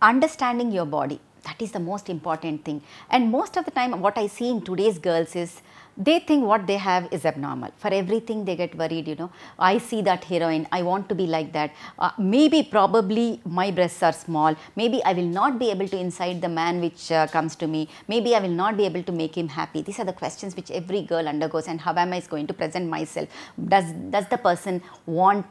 understanding your body, that is the most important thing. And most of the time what I see in today's girls is they think what they have is abnormal. For everything they get worried, you know, I see that heroine, I want to be like that. Maybe probably my breasts are small, maybe I will not be able to incite the man which comes to me, maybe I will not be able to make him happy. These are the questions which every girl undergoes. And how am I going to present myself? Does the person want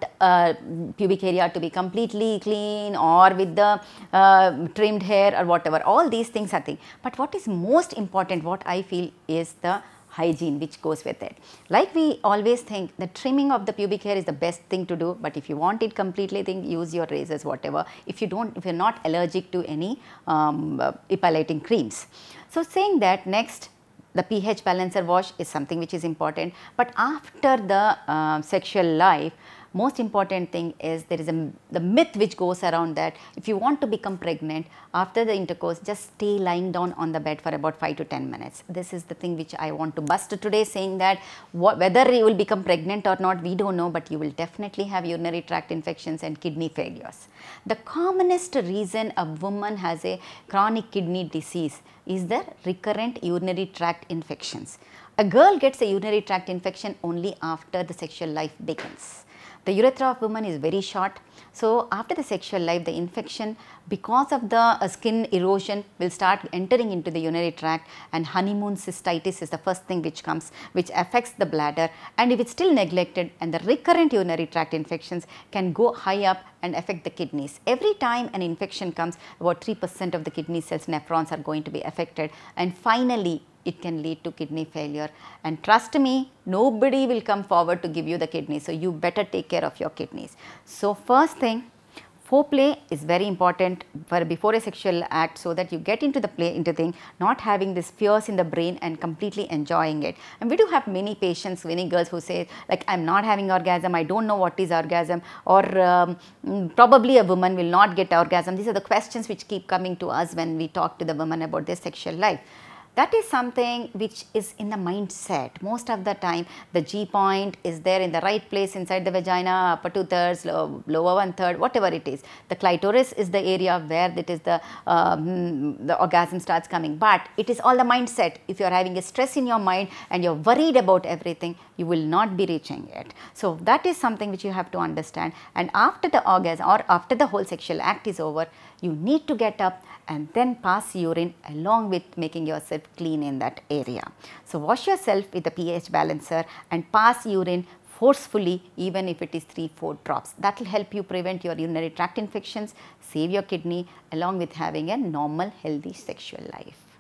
pubic area to be completely clean or with the trimmed hair or whatever? All these things are things. But what is most important, what I feel, is the hygiene which goes with it. Like we always think the trimming of the pubic hair is the best thing to do, but if you want it completely, then use your razors, whatever, if you're not allergic to any epilating creams. So saying that, next, the pH balancer wash is something which is important. But after the sexual life, most important thing is there is the myth which goes around that if you want to become pregnant after the intercourse, just stay lying down on the bed for about 5 to 10 minutes. This is the thing which I want to bust today, saying that whether you will become pregnant or not, we don't know, but you will definitely have urinary tract infections and kidney failures. The commonest reason a woman has a chronic kidney disease is the recurrent urinary tract infections. A girl gets a urinary tract infection only after the sexual life begins. The urethra of women is very short. So, after the sexual life, the infection, because of the skin erosion, will start entering into the urinary tract, and honeymoon cystitis is the first thing which comes, which affects the bladder. And if it is still neglected, and the recurrent urinary tract infections can go high up and affect the kidneys. Every time an infection comes, about 3% of the kidney cells, nephrons, are going to be affected, and finally it can lead to kidney failure. And trust me, nobody will come forward to give you the kidney. So, you better take care of your kidneys. So, first thing, foreplay is very important for before a sexual act, so that you get into the thing, not having this fears in the brain and completely enjoying it. And we do have many patients, many girls who say like, I am not having orgasm, I don't know what is orgasm, or probably a woman will not get orgasm. These are the questions which keep coming to us when we talk to the women about their sexual life. That is something which is in the mindset. Most of the time the G point is there in the right place inside the vagina, upper 2/3, lower 1/3, whatever it is. The clitoris is the area where it is the orgasm starts coming, but it is all the mindset. If you are having a stress in your mind and you are worried about everything, you will not be reaching it. So, that is something which you have to understand. And after the orgasm or after the whole sexual act is over, you need to get up and then pass urine along with making yourself clean in that area. So, wash yourself with the pH balancer and pass urine forcefully, even if it is 3-4 drops. That will help you prevent your urinary tract infections, save your kidney, along with having a normal healthy sexual life.